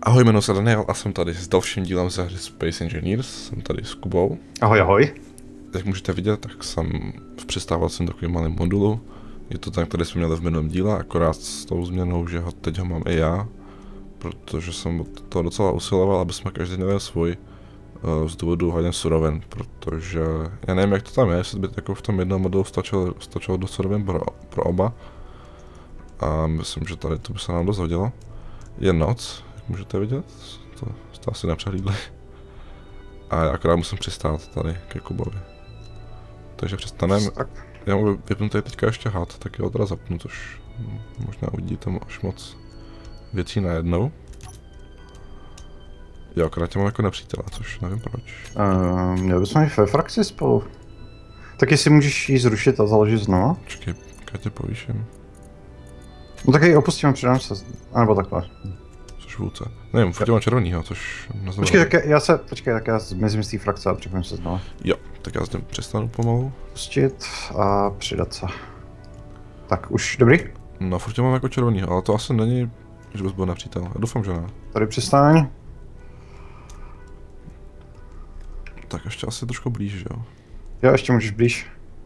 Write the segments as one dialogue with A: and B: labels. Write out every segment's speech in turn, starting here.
A: Ahoj, jmenuji se Daniel a jsem tady s dalším dílem ze hry Space Engineers. Jsem tady s Kubou.
B: Ahoj, ahoj.
A: Jak můžete vidět, tak jsem v přestávacím takovým malým modulu. Je to ten, který jsme měli v minulém díle, akorát s tou změnou, že teď ho mám i já. Protože jsem to docela usiloval, aby jsme každý měli svůj z důvodu hodně surovin. Protože já nevím, jak to tam je, jestli by jako v tom jednom modulu stačilo dost surovin pro oba. A myslím, že tady to by se nám dost hodilo. Je noc. Můžete vidět, to jste asi nepřehlídli. A já akorát musím přistát tady ke Kubovi. Takže přestaneme. Já mu vypnu tady teďka ještě had, tak je odraz zapnu, což možná uvidíte až moc věcí najednou. Jo, akorát tě mám jako nepřítele, což nevím proč.
B: Měli bychom jít ve frakci spolu. Tak jestli můžeš jí zrušit a založit znovu?
A: Počkej, já tě povýším.
B: No tak ji opustíme, přidám se, anebo takhle.
A: Což vůdce. Nevím, furt mám červenýho, což neznamená.
B: Počkej, tak já zmizím z té frakce a připojím se znovu.
A: Jo, tak já s tím přestanu pomalu.
B: Pustit a přidat se. Tak, už dobrý?
A: No, furt tě mám jako červenýho, ale to asi není, že bys byl nepřítel. Já doufám, že ne.
B: Tady přistaň.
A: Tak ještě asi trošku blíž, jo?
B: Jo, ještě můžeš blíž.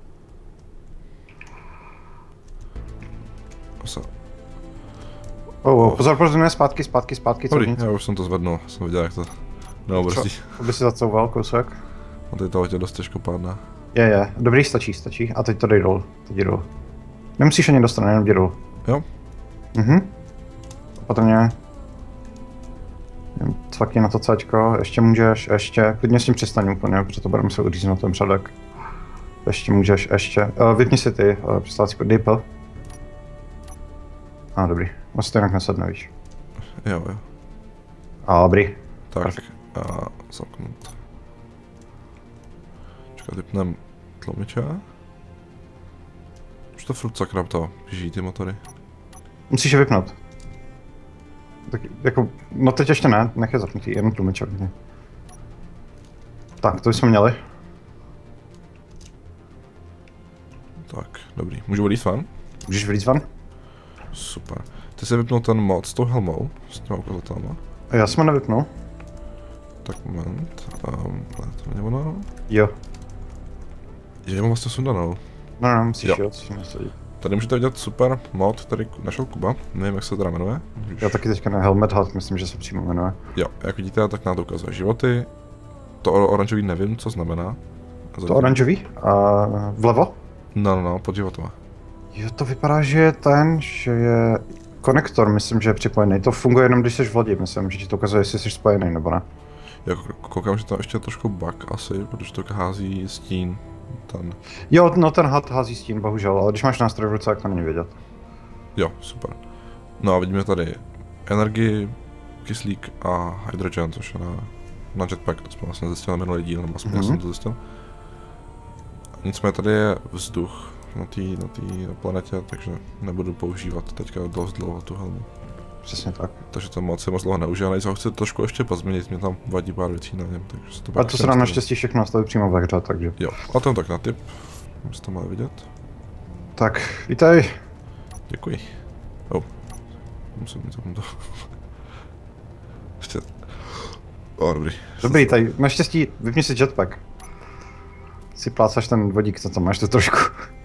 B: Pozor, ne, zpátky,
A: Dobrý, já už jsem to zvednul, jsem viděl, jak to neobrzdí.
B: Aby si zacouval kousek.
A: A teď to letě dost těžko pádná.
B: Je, dobrý, stačí. A teď to dej dolů, Nemusíš ani dostat, jenom jdi dolů.
A: Jo?
B: Opatrně. Cvakni na to Cčko, ještě můžeš, klidně s tím přestaň úplně, protože to bude muset uříznout ten předek. Ještě můžeš, vypni si ty přestávací dej P. Dobrý, vlastně to jinak nesedne, víš.
A: Jo.
B: Dobrý.
A: Tak,
B: perfect.
A: a zamknout. Čekat, vypnem tlumiče. Už to furt sakra to žijí ty motory.
B: Musíš je vypnout. Tak jako, no teď ještě ne, nech je zapnutý, jenom tlumiček. Tak, to jsme měli.
A: Tak, dobrý. Můžu odjít ven?
B: Můžeš vylít ven?
A: Super. Ty jsi vypnul ten mod s tou helmou, s těma ukazatelma.
B: A já jsem ho nevypnul.
A: Tak moment, to není ono.
B: Jo.
A: Je mám vlastně sundanou.
B: No, musíš
A: jo. Tady můžete vidět super mod, který našel Kuba, nevím, jak se to teda jmenuje.
B: Já taky teďka na Helmet Hat, myslím, že se přímo jmenuje.
A: Jo, jak vidíte, tak nám to ukazuje životy. To oranžový nevím, co znamená.
B: To oranžový? Vlevo?
A: No, pod životama.
B: Jo, to vypadá, že je že je konektor, myslím, že je připojený. To funguje jenom, když jsi v lodi, myslím, že ti to ukazuje, jestli jsi spojený nebo ne.
A: Jo, koukám, že tam ještě je trošku bug asi, protože to hází stín.
B: Jo, no ten had hází stín, bohužel, ale když máš nástroj v ruce, tak to není vidět.
A: Jo, super. No a vidíme tady energii, kyslík a hydrogen, což je na jetpack, to jsme vlastně zjistili na minulý díl, nebo aspoň jsem to zjistil. Nicméně tady je vzduch na té planetě, takže nebudu používat teďka dost dlouho tu helmu.
B: Přesně tak.
A: Takže to moc dlouho neužil, nejsem ho chci trošku ještě pozměnit, mě tam vadí pár věcí na něm, takže to.
B: A to se dá naštěstí všechno nastavit přímo ve hře, takže.
A: Jo, a tam tak na tip, abyste to mohli vidět.
B: Tak, vítej.
A: Děkuji. Musím to. Ještě. Dobrý.
B: Dobrý, tady naštěstí vypni si jetpack. Si plácaš ten vodík, co tam máš tu trošku.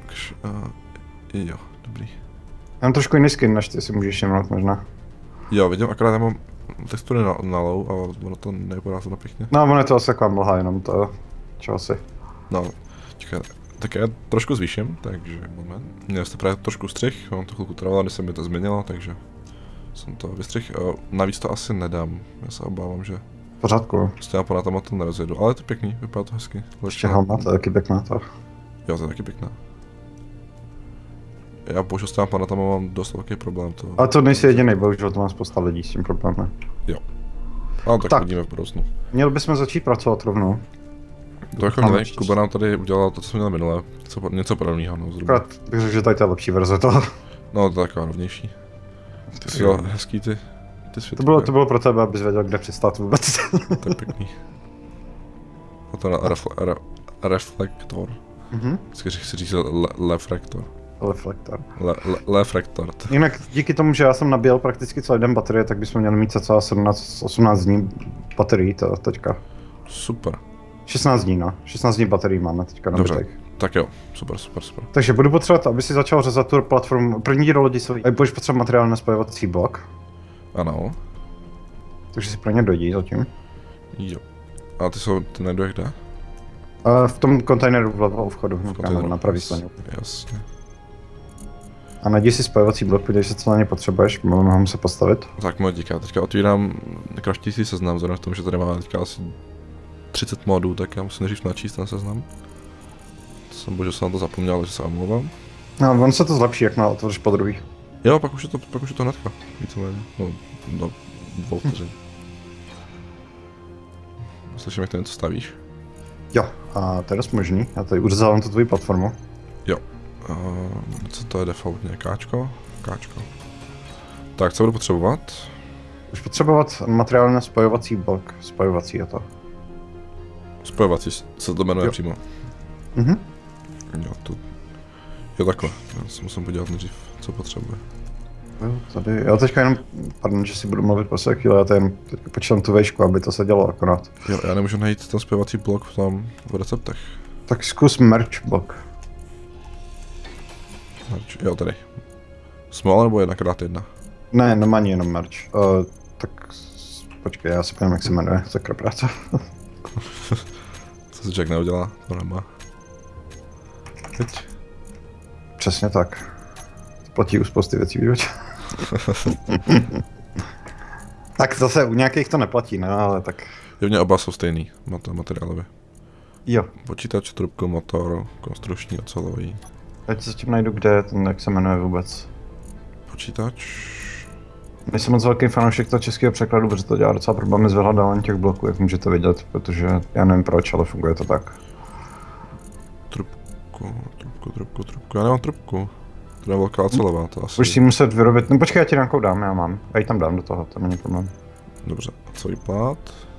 A: Jo, dobrý.
B: Já mám trošku jiný skin, než ty si můžeš všimnout možná.
A: Jo, vidím, akorát já mám textury na low a ono to nevypadá to pěkně.
B: No, ono je to asi taková mlha, jenom to, čo asi.
A: No, čekaj, tak já trošku zvýším, takže moment. Měl jste právě trošku střih, mám to chvilku trvalo, než se mi to změnilo, takže jsem to vystřih. Navíc to asi nedám, já se obávám, že
B: v pořádku.
A: S těma planetama to nerozjedu, ale je to pěkný, vypadá to hezky.
B: Ještě helma, to je taky pěkná to.
A: Jo, to je taky pěkná. Já bohužel s těma planetama mám dost velký problém.
B: Ale to nejsi jediný, bohužel to má spousta lidí s tím problémem.
A: Jo. Ale tak vidíme v budoucnu.
B: Měli bychom začít pracovat rovnou.
A: To jako měli, Kuba nám tady udělal to, co jsme měli minule, něco podobného, no zhruba.
B: Akorát bych řekl, že tady to je lepší verze toho.
A: No, to je taková rovnější. Ty jsi hezký ty světky.
B: To bylo pro tebe, abys věděl, kde přistát vůbec.
A: To je pěkný. A to na reflektor. Vždycky si říct reflektor.
B: Reflektor.
A: Reflektor.
B: Jinak díky tomu, že já jsem nabíjel prakticky celý den baterie, tak bychom měli mít cca 18 dní baterií to teďka.
A: Super.
B: 16 dní, no. 16 dní baterií máme teďka na
A: Dobře,
B: bytek.
A: tak jo, super.
B: Takže budu potřebovat, aby si začal řezat tu platformu. První díl lodi se budeš potřebovat materiál na spojovací blok.
A: Ano.
B: Takže si pro ně dojdi zatím.
A: Jo. A ty najdu jak kde?
B: V tom kontejneru vlevo u vchodu, na pravý straně.
A: Jasně.
B: A najdi si spojovací blok, podívej se, co na ně potřebuješ, mám se postavit.
A: Tak moc díky, teďka otvírám kraftící seznam, vzhledem k tomu, že tady máme teďka asi 30 modů, tak já musím nejdřív načíst ten seznam. Bože, jsem na to zapomněl, že se omlouvám.
B: No, on se to zlepší, jak otvoříš po druhý.
A: Jo, pak už je to hnedka, víceméně, no, do 2 vteřin. Slyším, jak to něco stavíš?
B: Jo, a to je dost možný, já tady uřezávám tu tvoji platformu.
A: Jo, co to je defaultně, Káčko? Tak, co budu potřebovat?
B: Budeš potřebovat materiál na spojovací blok, spojovací je to.
A: Spojovací se to jmenuje přímo. Jo, takhle, já si musím podívat nejdřív, co potřebuje.
B: Jo, tady, já teďka jenom, pardon, že si budu mluvit po se chvíli, já tady jen počítám tu vejšku, aby to se dělo akorát.
A: Jo, já nemůžu najít ten spojovací blok v receptech.
B: Tak zkus merch blok.
A: Jo, tady. Small nebo 1x1?
B: Ne, normálně jenom merch. Tak počkej, já si povím, jak se jmenuje, sakra práce.
A: Co si Jack neudělá, to nemá. Teď.
B: Přesně tak. To platí u spousty věcí, víš? Tak zase u nějakých to neplatí, ne, ale tak...
A: Jevně oba jsou stejný, materiálově.
B: Jo.
A: Počítač, trubku, motor, konstrukční, ocelový.
B: Já ti zatím najdu, kde je ten, jak se jmenuje vůbec.
A: Počítač...
B: Nejsem moc velký fanoušek toho českého překladu, protože to dělá docela problémy s vyhledáváním těch bloků, jak můžete vidět, protože já nevím proč, ale funguje to tak.
A: Trubku, já nemám trubku. To je velká ocelová, to asi...
B: Už si muset vyrobit, no počkej, já ti nějakou dám, já mám. Já ji tam dám do toho, to není problém.
A: Dobře, ocelový plát.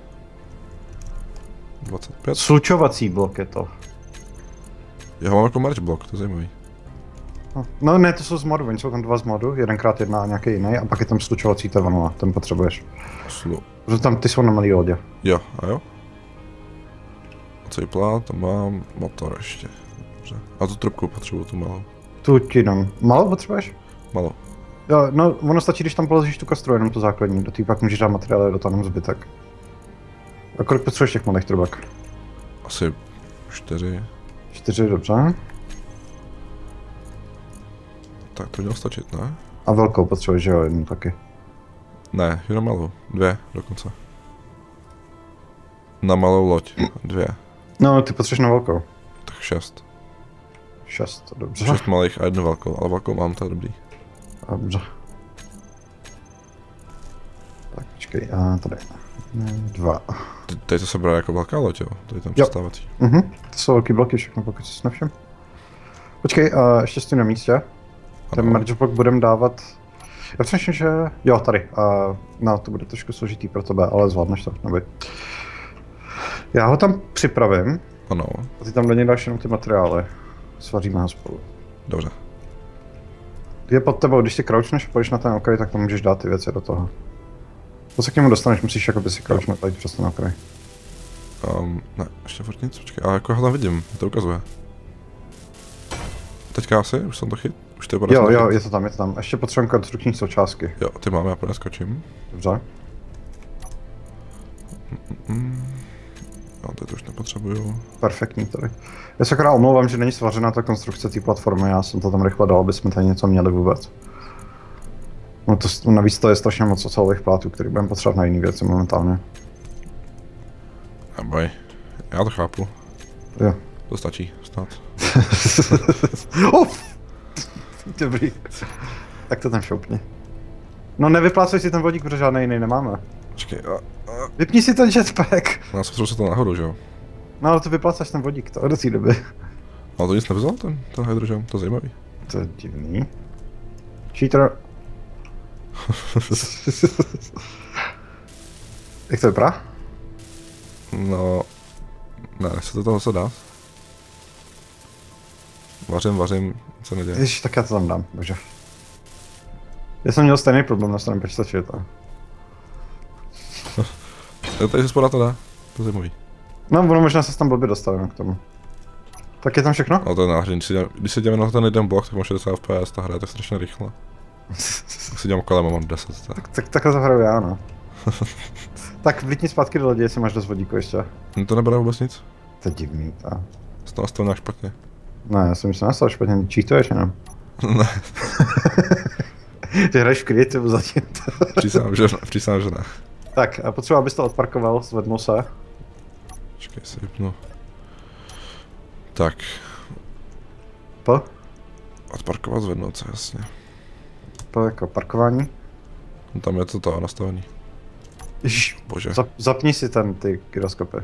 A: 25.
B: Slučovací blok je to.
A: Já ho mám jako merge blok, to je zajímavý.
B: No ne, to jsou z modu, oni jsou tam 2 z modu, 1x1 a nějaký jiný, a pak je tam slučovací, to je vanila, ten potřebuješ. Protože tam ty jsou na malý lodě.
A: Jo, a jo. Ocelový plát, tam mám motor ještě. Dobře. A tu trubku potřebuju, tu malou.
B: Tu ti dám. Malou potřebuješ?
A: Malou.
B: Jo, no ono stačí, když tam položíš tu kastru, jenom to základní, do té pak můžeš dát materiály, do toho jenom zbytek. A kolik potřebuješ těch malých trubek?
A: Asi 4.
B: 4, dobře.
A: Tak to mělo stačit, ne?
B: A velkou potřebuješ, že jo, jednu taky.
A: Ne, jenom malou. 2 dokonce. Na malou loď. 2.
B: No, ty potřebuješ na velkou.
A: Tak 6.
B: 6, dobře.
A: 6 malých a 1 velkou, ale velkou mám, to je dobrý.
B: Dobře. Tak počkej, a tady. 2.
A: Tady to se bere jako velká loď, jo? Tady tam přistávací.
B: To jsou velký bloky všechno, pokud si nevšim. Počkej, ještě jsi na místě. Ten merge block budeme dávat... Já přemýšlím, že... Jo, tady. No, to bude trošku složitý pro tebe, ale zvládneš to, neboj. Já ho tam připravím.
A: Ano.
B: A ty tam do něj dáš jenom ty materiály. Svaříme ho spolu.
A: Dobře.
B: Je pod tebou, když si crouchneš a půjdeš na ten okraj, tak tam můžeš dát ty věci do toho. To se k němu dostaneš, musíš jakoby si crouchnout tady přes ten okraj.
A: Ne, ještě furt nic, počkej, ale jako ho tam vidím, to ukazuje. Teďka asi, už jsem to chyt, už to je
B: Jo, je to tam. Ještě potřebujeme konstrukční součástky.
A: Jo, ty máme, já pro skočím.
B: Dobře.
A: Jo, teď to už nepotřebuju.
B: Perfektní tady. Já se akorát omlouvám, že není svařená ta konstrukce té platformy, já jsem to tam rychle dal, aby jsme tady něco měli vůbec. No to, navíc to je strašně moc ocelových plátů, který budeme potřebovat na jiné věci momentálně.
A: Neboj, já to chápu.
B: Jo.
A: To stačí, snad.
B: Dobrý. Tak to tam šoupni. No nevyplácej si ten vodík, protože žádný jiný nemáme.
A: Počkej,
B: Vypni si ten jetpack.
A: No já jsem se to nahoru, že jo?
B: No ale to vyplácáš ten vodík, to do té doby.
A: Ale to nic nevzal, ten hydrogen, to je zajímavý.
B: To je divný. Cheater. Jak to vypadá?
A: No... Ne, nechce to toho se dá. Vařím, nic se neděje.
B: Ježiš, tak já to tam dám, bože. Já jsem měl stejný problém na straně počítače, to.
A: Tady se spoda to dá, to je zajímavý.
B: No, ono možná se tam blbě dostavím k tomu. Tak je tam všechno?
A: No to je náhření, když se děláme na ten jeden blok, tak mám 60 fps, ta hra je tak strašně rychle. Tak si dělám kolem a mám 10.
B: Tak takhle to hraju já, no. Tak vlítni zpátky do lodi, jestli máš dost vodíku ještě.
A: No to nebude vůbec nic.
B: To je divný, to.
A: Jsi to nastavil nějak špatně.
B: Ne, já jsem se nastavil špatně, cheatuješ jenom.
A: Ne,
B: Ty hraješ v kreativu zatím.
A: přísám, že ne.
B: Tak, a potřeba, abys to odparkoval, zvednul se.
A: Počkej, se vypnu. Tak,
B: Po?
A: odparkovat, zvednout se, jasně.
B: Po jako parkování.
A: No, tam je to nastavení.
B: Ježiš,
A: Bože.
B: zapni si ten ty gyroskopy.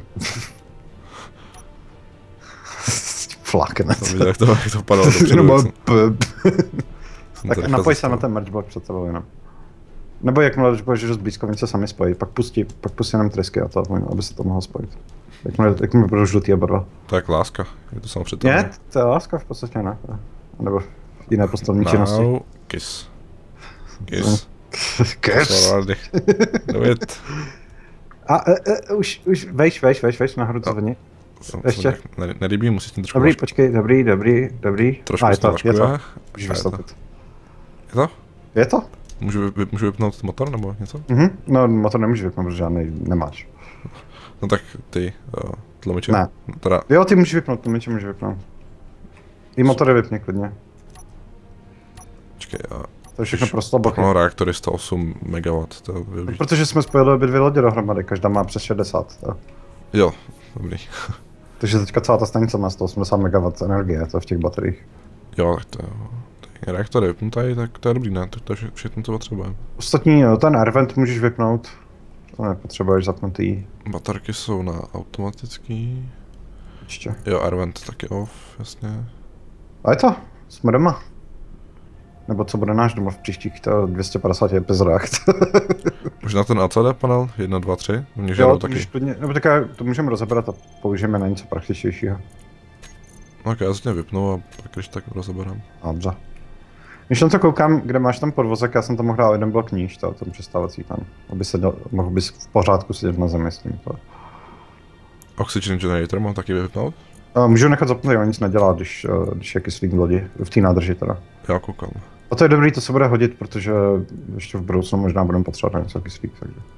B: Fláknec.
A: Jsem viděl, jak to padalo dopředu.
B: Tak napoj se na ten merge block před tebou jenom. Nebo jakmile budeš dost blízko, oni se sami spojí, pak pustí jenom trysky a to, aby se to mohlo spojit. Jakmile budou žlutý oba dva.
A: To je jak láska, je to samo před tebou.
B: Ne, to je láska v podstatě, ne. Nebo jiné postavní činnosti.
A: Now, kiss. Kiss.
B: Kiss.
A: Do it.
B: A už vejš, nahoru to zvedni. Ještě.
A: Nelíbí, musíš tím trošku
B: Dobrý, počkej, dobrý.
A: Trošku
B: je to.
A: Můžeš
B: vystoupit.
A: Je to?
B: Je to?
A: Můžu vypnout motor nebo něco?
B: No, motor nemůžeš vypnout, protože žádný nemáš.
A: No tak ty tlumiče?
B: Ne.
A: Teda...
B: Jo, ty můžeš vypnout, tlumiče můžeš vypnout. I motory vypni klidně.
A: Počkej,
B: to je všechno pro slabochy.
A: No, reaktory 108 MW, to využít.
B: Protože jsme spojili obě dvě lodě dohromady, každá má přes 60. To.
A: Jo, dobrý.
B: Takže teďka celá ta stanice má 180 MW energie, to v těch bateriích.
A: Jo, tak to je reaktory vypnutý, tak to je dobrý, ne? To je všechno, co potřebujeme.
B: Ostatní, ten Airvent můžeš vypnout. To nepotřebuješ zapnutý.
A: Baterky jsou na automatický.
B: Ještě.
A: Jo, Airvent taky off, jasně.
B: A je to, jsme doma. Nebo co bude náš domov v příštích 250 epizodách.
A: Možná ten ACD panel, 1, 2, 3, mě
B: jo,
A: taky.
B: Plně, nebo tak to můžeme rozebrat a použijeme na něco praktičtějšího.
A: Ok, já se vypnu a pak když tak rozeberám.
B: Dobře. Když na to koukám, kde máš tam podvozek, já jsem tam mohl dát jeden blok níž, ten přestávací tam. Aby mohl bys v pořádku sedět na zemi s tím.
A: Oxygen generator mám taky vypnout?
B: Můžu nechat zapnutý, on nic nedělá, když je kyslík v lodi, v té nádrži teda.
A: Já koukám.
B: A to je dobrý, to se bude hodit, protože ještě v budoucnu možná budeme potřebovat něco kyslík,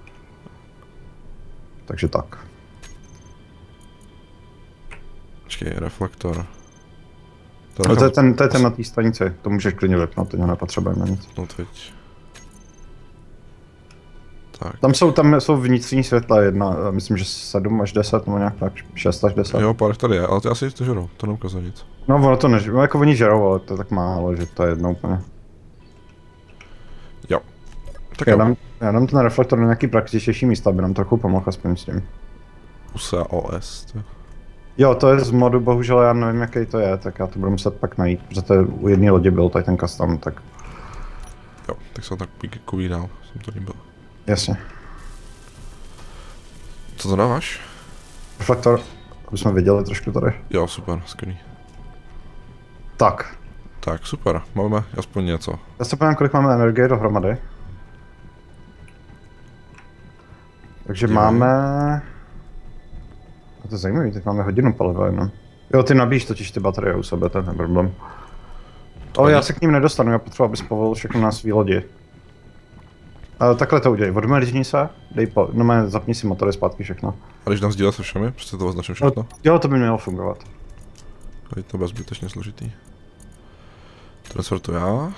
B: takže tak.
A: Počkej, reflektor.
B: To je ten na té stanici, to můžeš klidně vypnout, to nepotřebujeme na nic.
A: No teď. Tak.
B: Tam jsou vnitřní světla, myslím, že 7 až 10, nebo nějak tak, 6 až 10.
A: Jo, pár tady je, ale ty asi to žerou, to neukazuje nic.
B: No ono to nežerou, jako oni žerou, ale to je tak málo, že to je jedno úplně.
A: Jo. Tak
B: já dám ten reflektor na nějaký praktičtější místa, aby nám trochu pomohl aspoň s tím.
A: USA OS, to. Jo,
B: to je z modu, bohužel já nevím, jaký to je, tak já to budu muset pak najít, protože to je, u jedné lodi byl tady ten custom, tak...
A: Jo, tak jsem tak píkový dál, jsem to líbil.
B: Jasně.
A: Co to dáváš?
B: Reflektor, aby jsme viděli trošku tady.
A: Jo, super, skvělý.
B: Tak.
A: Tak, super, máme aspoň něco.
B: Já se podívám, kolik máme energie dohromady. Takže máme... To je zajímavý, teď máme hodinu paliva jenom. Jo, ty nabíjíš totiž ty baterie u sebe, to je ten problém. Ale já se k ním nedostanu, já potřebuji, abys povolil všechno na svý lodi. Takhle to udělej, odmrzni se, zapni si motory zpátky všechno.
A: A když dám sdílet se všemi, prostě to označím všechno?
B: Jo, to by mělo fungovat.
A: Je to bezbytečně složitý. Transfertu já.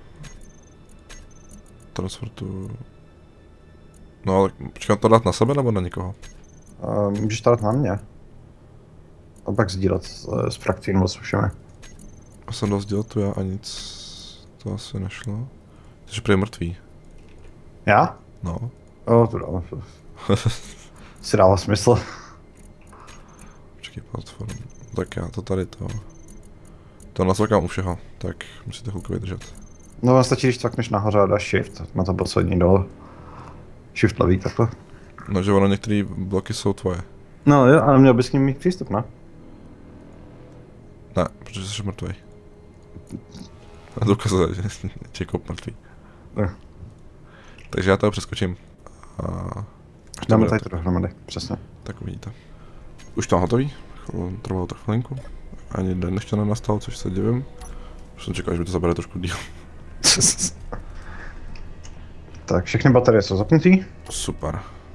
A: Transfertu... No ale počkám to dát na sebe nebo na někoho?
B: Můžeš to dát na mě. A pak sdílet s frakcí nebo s všemi.
A: A jsem dal sdílet tu já a nic... To asi nešlo. Takže prý mrtvý.
B: Já?
A: No.
B: To dalo. Si dává smysl.
A: Počkej, platform. Tak já to tady to... To nasvakám u všeho, tak musíte chvilku vydržet.
B: No stačí, když cvakneš nahoře a dáš shift, má to poslední dole. Shift levý takhle.
A: No, že ono některé bloky jsou tvoje.
B: No jo, ale měl bys k ním mít přístup, ne?
A: Ne, protože jsi mrtvej. A to ukazuje, že je kop mrtvý. Takže já to přeskočím.
B: Dáme tady to dohromady, přesně.
A: Tak uvidíte. Už to hotový, trvalo to chvilinku. Ani den ještě nenastal, což se divím. Už jsem čekal, že by to zabere trošku díl.
B: Tak, všechny baterie jsou zapnutý.
A: Super.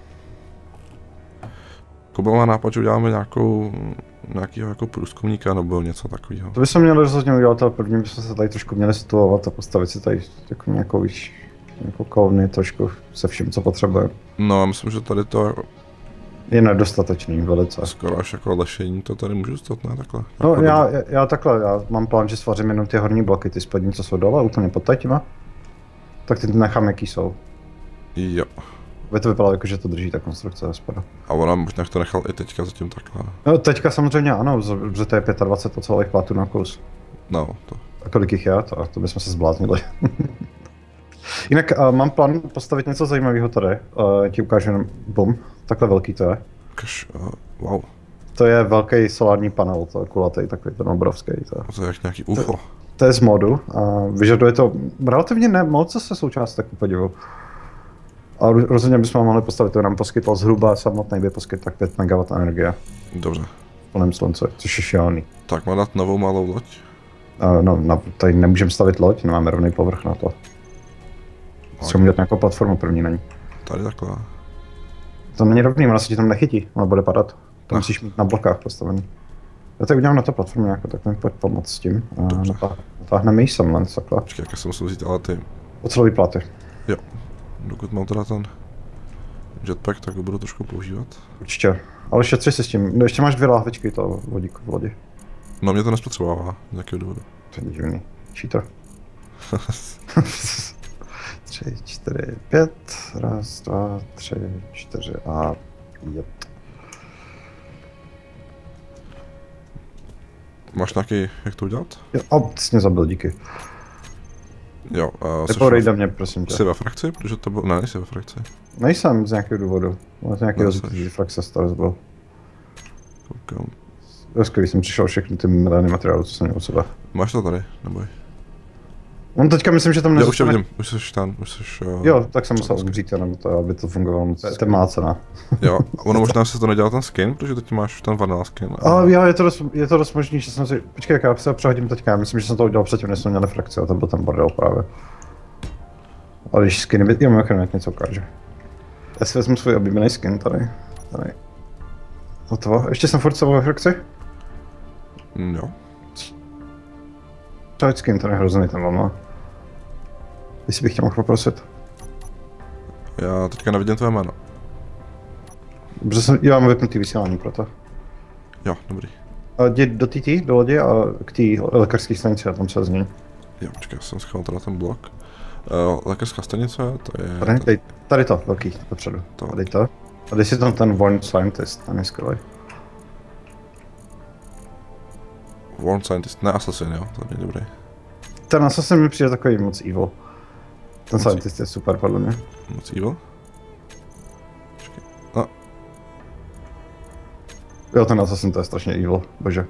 A: Kuba má nápad, že uděláme nějakýho jako průzkumníka nebo něco takového.
B: To bychom měli rozhodně udělat, ale první bychom se tady trošku měli situovat a postavit si tady jako nějakou kolony trošku se vším, co potřebujeme.
A: No, já myslím, že tady to
B: je nedostatečný velice.
A: skoro až jako lešení to tady můžu dostat, ne takhle?
B: No
A: jako
B: já takhle, já mám plán, že svařím jenom ty horní bloky, ty spodní, co jsou dole, úplně pod těma. Tak ty nechám, jaký jsou.
A: Jo.
B: By to vypadalo jako, že to drží ta konstrukce aspoň.
A: A ona možná to nechal i teďka zatím takhle.
B: No teďka samozřejmě ano, protože to je 25 ocelových plátů na kus.
A: No, to.
B: A kolik jich je, to bychom se zbláznili. Jinak mám plán postavit něco zajímavého tady. Ti ukážu jenom, bum, takhle velký to je.
A: Wow.
B: To je velký solární panel, to je kulatý, takový ten obrovský.
A: To je jak nějaký UFO.
B: To je z modu a vyžaduje to relativně moc se součástek ku podivu. A rozhodně bychom mohli postavit, to nám poskytl zhruba samotný by poskytl tak 5 MW energie.
A: Dobře.
B: V plném slunci, což je šílený.
A: Tak má dát novou malou loď?
B: No, tady nemůžeme stavit loď, nemáme rovný povrch na to. Třeba udělat nějakou platformu první na ní.
A: Tady takhle.
B: To není rovný, ona se ti tam nechytí, ona bude padat. To musíš mít na blokách postavený. Já tady udělám na to platformu nějakou, tak mi pojď pomoct s tím. Natáhneme ji sem len, takhle.
A: Počkej, jak jsem musel vzít ale ty...
B: Ocelový pláty.
A: Jo. Dokud mám teda ten jetpack, tak ho budu trošku používat.
B: Určitě. Ale šetři si s tím. No, ještě máš 2 láhvičky toho vodíku v lodi.
A: No mě to nespotřebovává, z nějakého důvodu.
B: To je divný. Cheater. 3, 4, 5. Raz, 2, 3, 4 a 5.
A: Máš nějaký, jak to udělat?
B: Jo, a ty jsi mě zabil, díky.
A: Jo,
B: Neporej do mě, prosím tě.
A: Jsi ve frakci? Protože to bylo... Ne, nejsi ve frakci.
B: Nejsem z nějakého důvodu. Máte nějaký rozhodnutí, že frakce se to rozbil.
A: Koukám.
B: Skvělý jsem přišel všechny ty miliony materiálů, co jsem měl u sebe.
A: Máš to tady, neboj.
B: On teďka myslím, že tam
A: nezůstane.
B: nezůstane.
A: Jo, už tě vidím, už jsi tam, už jsi...
B: Jo, tak jsem musel umřít, jenom to, aby to fungovalo, to je má cena.
A: Jo, ono možná se to nedělal ten skin, protože teď máš ten vanilla skin.
B: Ale jo, je to dost možný, že jsem si... Počkej, jak já se přehodím teďka, já myslím, že jsem to udělal předtím, než jsme měli frakci, a to byl ten bordel právě. Ale když skiny by... Jo, mimochodem, něco ukážu. Já si vezmu svůj oblíbený skin tady. Hotovo. Ještě jsem furt ve frakci?
A: Jo.
B: To je skin, to je hrozný ten vám. Jestli bych tě mohl poprosit.
A: Já teďka nevidím tvé jméno.
B: Dobře, já mám vypnutý vysílání proto.
A: Jo, dobrý.
B: Jdi do TT, do lodi a k té lékařské stanici a tam se zní.
A: Jo, počkej, jsem schvál teda ten blok. Lékařská stanice, to je...
B: Tady to, velký, dopředu. Tady to. A když si tam ten Warn Scientist, ten je skvělý.
A: Warn Scientist, ne Assassin, jo, to je dobrý.
B: Ten Assassin mi přijde takový moc evil. Ten Scientist je super podle mě.
A: Moc evil? Počkej, no.
B: Jo, ten Assassin to je strašně evil, bože.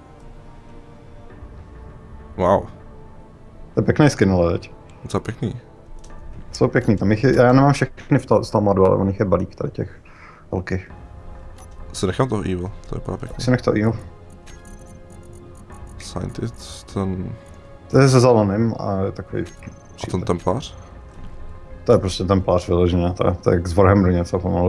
A: Wow.
B: To je pěkný skin, ale teď.
A: Co pěkný.
B: Jsou pěkný, tam jich je, já nemám všechny z toho modu, ale on jich je balík tady těch velkých.
A: Si nechám toho evil, to je úplně pěkný.
B: Si nech to evil.
A: Scientist, ten...
B: To je se zeleným a je takový...
A: A ten templář?
B: To je prostě templář vyloženě, to je jak z Warhammeru něco pomalu.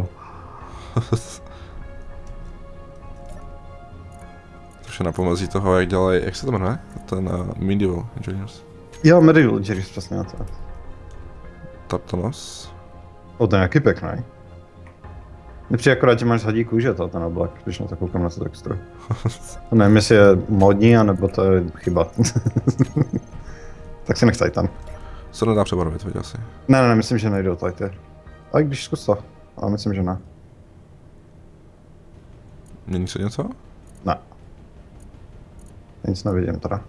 A: To je na pomezí toho, jak dělají, jak se to jmenuje? Ten Medieval Engineers.
B: Jo, Medieval Engineers, přesně to.
A: Taptonos.
B: O, to je nějaký pěkný. Mně přijde akorát, že máš hadí kůže to, ten oblak, když na to koukám na tu texturu. Nevím, jestli je modní, anebo to je chyba. Tak si nech tady tam.
A: Se nedá přebarvit, viděl jsi?
B: Ne, myslím, že nejdou tady ty. A když zkus to, ale myslím, že ne.
A: Mění se něco?
B: Ne. Nic nevidím teda.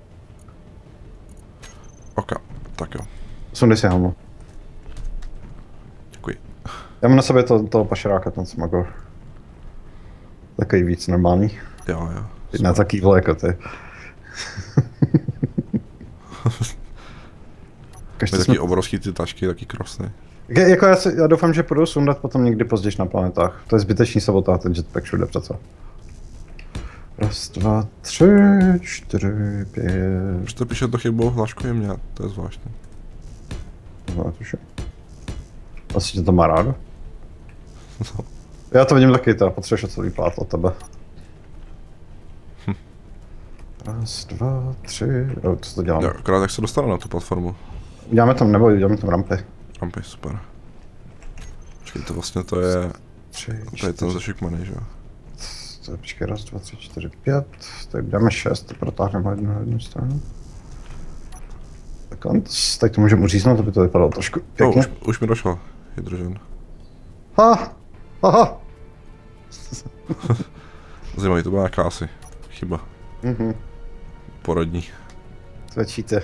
A: Ok, tak jo.
B: Sundej si helmu.
A: Děkuji.
B: Já mám na sobě toho pašeráka, ten smagor. Takový víc normální.
A: Jo.
B: Ne taký vle jako ty.
A: Mají taky obrovský ty tašky, taky krásný.
B: Jako já doufám, že půjdu sundat potom někdy později na planetách. To je zbytečný sabotát ten jetpack všude přece. Raz, dva, tři, čtyři, pět...
A: Už to píše to chybou hláškově mě, to je zvláštní.
B: Vlastně to má rádo.
A: No.
B: Já to vidím taky, to potřebuješ celý plát od tebe. Raz, dva, tři... co to dělám?
A: Jo, akorát jak se dostanu na tu platformu.
B: Děláme tam rampy.
A: Rampy, super. Počkej, to vlastně to je... To je ten zašikmaný, že jo?
B: Počkej, raz, dva, tři, čtyři, pět. Tady dáme 6, to protáhneme na jednu stranu. Tak to můžeme uříznout, aby to vypadalo trošku pěkně.
A: Už mi došel hydrogen.
B: Aha!
A: Zajímavý, to byla nějaká asi chyba. Porodní.
B: Začíte.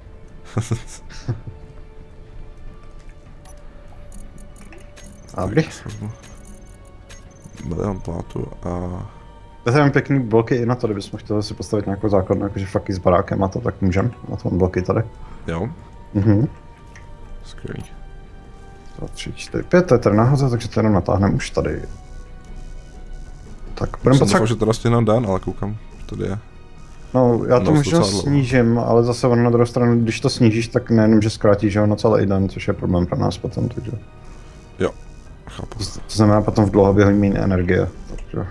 B: Dobrý.
A: Milion plátu a...
B: Já mám pěkný bloky i na to, kdybychom chtěli si postavit nějakou základnu, jakože fakt s barákem a to, tak můžem. Na to mám bloky tady.
A: Jo? Skvělý.
B: 2, 3, 4, 5, to je tady nahoře, takže to jenom natáhneme už tady. Tak budeme
A: potřebovat... že teda stihnám den, ale koukám, že tady je.
B: No, já to možná snížím, ale zase on na druhou stranu, když to snížíš, tak nejenom, že zkrátíš ho na celý den, což je problém pro nás potom, takže...
A: Jo, chápu.
B: To znamená potom v dlouhodobě hodně méně energie, takže...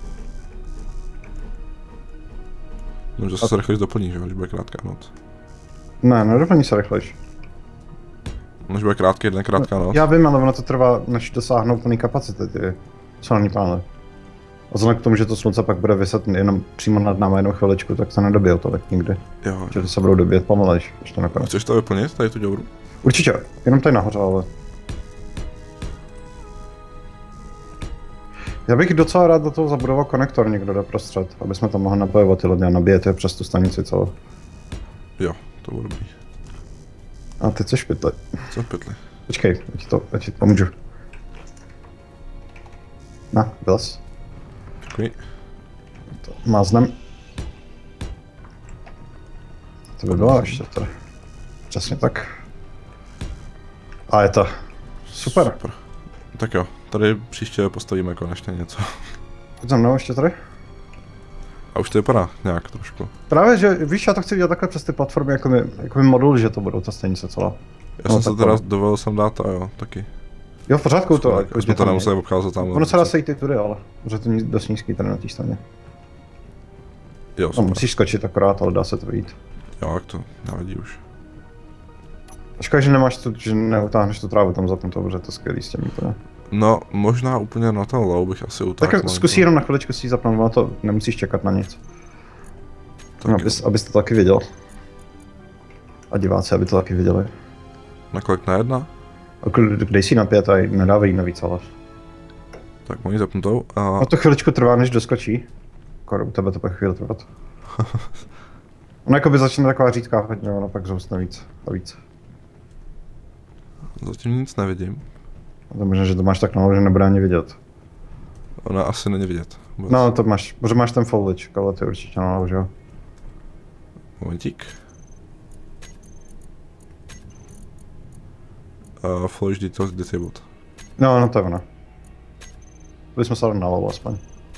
A: No, že se rychlejš doplní, že jo, když bude krátká noc.
B: Ne, nedoplní se rychlejš.
A: Když bude krátký den, krátká noc.
B: Já vím, ale ono to trvá, než dosáhnou plný kapacity, ty solární plány. A vzhledem k tomu, že to slunce pak bude vyset jenom přímo nad námi jednou chviličku, tak se nedobijou tolik nikdy.
A: Jo.
B: Že se budou dobíjet pomalejš, ještě nakonec.
A: Chceš to vyplnit, tady tu děvru?
B: Určitě, jenom tady nahoře, ale... Já bych docela rád do toho zabudoval konektor někdo doprostřed, aby jsme tam mohli napojovat ty lodě a nabíjet je přes tu stanici celou.
A: Jo, to bude dobrý.
B: A teď jsi pytli.
A: Co pytli?
B: Počkej, já ti pomůžu. Na, byl jsi.
A: Děkuji.
B: To máznem. To by bylo ještě tady. Přesně tak. A je to. Super.
A: Tak jo, tady příště postavíme konečně něco.
B: Pojď za mnou ještě tady.
A: A už to vypadá nějak trošku.
B: Právě, že víš, já to chci dělat takhle přes ty platformy jako modul, že to budou ta stanice celá.
A: Já jsem se teda dovolil sem dát a jo, taky.
B: Jo, v pořádku to.
A: Jako jsme to nemuseli obcházet tam.
B: Ono se dá sejít i tudy, ale protože to je dost nízký tady na té straně.
A: Jo,
B: no, musíš skočit akorát, ale dá se to vyjít.
A: Jo, jak to nevadí už.
B: Škoda, že nemáš tu, že neutáhneš tu trávu tam zapnutou, protože to skvělý s těmi to.
A: No, možná úplně na ten low bych asi utáhl.
B: Tak zkusí jenom na chviličku si ji zapnout, ono to nemusíš čekat na nic. No, abys to taky viděl. A diváci, aby to taky viděli.
A: Na kolik, na jedna?
B: Dej si na 5 a nedávej navíc, ale.
A: Tak můj zapnutou a...
B: No to chviličku trvá, než doskočí. U tebe to bude chvíli trvat. Ono jakoby začne taková řídká hodně, ono pak zhoustne víc a víc.
A: Zatím nic nevidím.
B: A to možná, že to máš tak nahoře, že nebude ani vidět.
A: Ona asi není vidět.
B: Vůbec. No to máš, protože máš ten foliage, ale ty určitě nahoře, jo.
A: Momentík. Foliage details disabled.
B: No to je ono. Bychom se dali na low aspoň.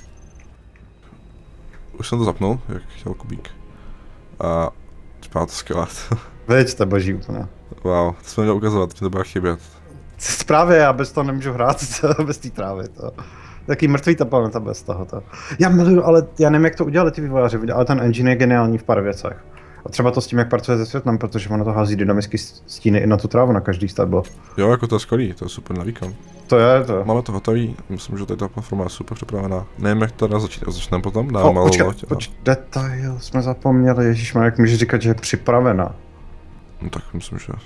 A: Už jsem to zapnul, jak chtěl Kubík. A vypadá to skvěle.
B: Veď, to je boží úplně.
A: Wow, to jsme měli ukazovat, že to bude chybět.
B: Právě, já bez toho nemůžu hrát, bez té trávy. To. Taký mrtvý ta planeta bez toho. To. Já miluju, ale já nevím, jak to udělali ty vývojáři, ale ten engine je geniální v pár věcech. A třeba to s tím, jak pracuje se světlem, protože ono to hází dynamicky stíny i na tu trávu, na každý stéblo.
A: Jo, jako to je skvělý, to je super na výkon.
B: To je to.
A: Máme to hotový, myslím, že tady ta platforma je super připravená. Nevím, jak teda začneme potom, dáme malou loď.
B: Detail jsme zapomněli, ježišmarja, jak můžeš říkat, že je připravena.
A: No tak myslím, že...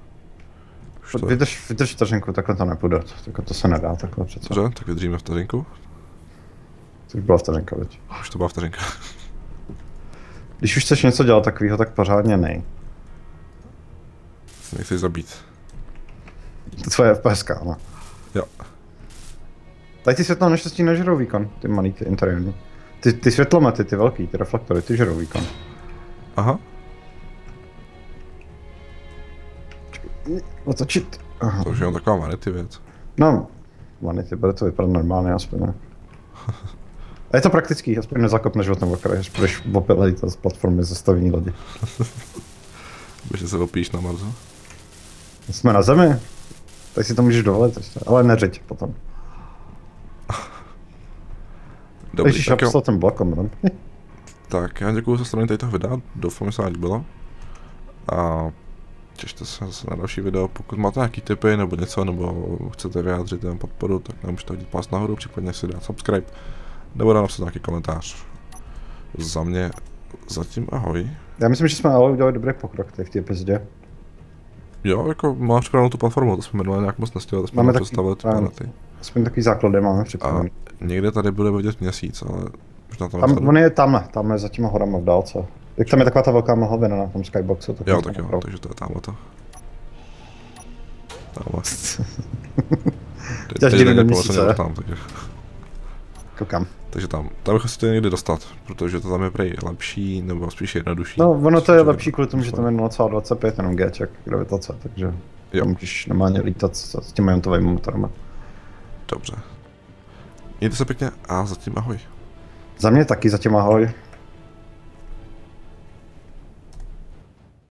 B: Vydrž vteřinku, takhle to nepůjde, takhle to se nedá, takhle přece.
A: Dobře, tak vydržíme vteřinku.
B: To už byla vteřinka, veď.
A: Už to byla vteřinka.
B: Když už chceš něco dělat takového, tak pořádně nej.
A: Nechceš zabít.
B: To tvoje FPS, ano.
A: Jo.
B: Tady ty světla naštěstí nežerou výkon, ty malý, ty interiorní. Ty světlomety, ty velký, ty reflektory, ty žerou výkon.
A: Aha.
B: otočit. Aha.
A: To už je jenom taková vanity věc.
B: No, vanity, bude to vypadat normálně aspoň, ne? A je to praktický, aspoň nezakopneš o tom okraji, až budeš opět z platformy zastavení lodi.
A: Běžně se opíš na Marsu.
B: Jsme na Zemi, tak si to můžeš dovolit ještě, ale neřeď potom.
A: Dobrý,
B: Ježíš,
A: tak
B: já
A: jo.
B: poslal ten blok, no.
A: Tak já děkuji za strany tady toho videa, doufám, že se vám líbilo. A těšte se zase na další video, pokud máte nějaký tipy nebo něco, nebo chcete vyjádřit jen podporu, tak nám můžete hodit pás nahoru, případně si dát subscribe, nebo dát napsat nějaký komentář. Za mě zatím ahoj.
B: Já myslím, že jsme ale udělali dobrý pokrok tady v té epizodě.
A: Jo, jako mám připravenou tu platformu, to jsme minule nějak moc nestihli, to jsme
B: Máme
A: nám představili ty planety.
B: Aspoň takový základy máme
A: A
B: připravený.
A: někde tady bude vidět měsíc, ale možná tam
B: Tam, on je tamhle za těma horama v dálce. Jak tam je taková ta velká mlhovina na tom skyboxu, tak
A: Jo, tak jo, takže to je tamhle to. Tamhle.
B: Teď jdu do měsíce.
A: Tam, takže.
B: Koukám.
A: Takže tam bychom si to někdy dostat, protože to tam je prej lepší, nebo spíš jednodušší.
B: No, ono to je lepší kvůli tomu, že tam je 0,25 jenom G-ček gravitace, takže
A: Jo.
B: tam můžeš normálně lítat s těmi jontovými motorama.
A: Dobře. Mějte se pěkně a zatím ahoj.
B: Za mě taky zatím ahoj.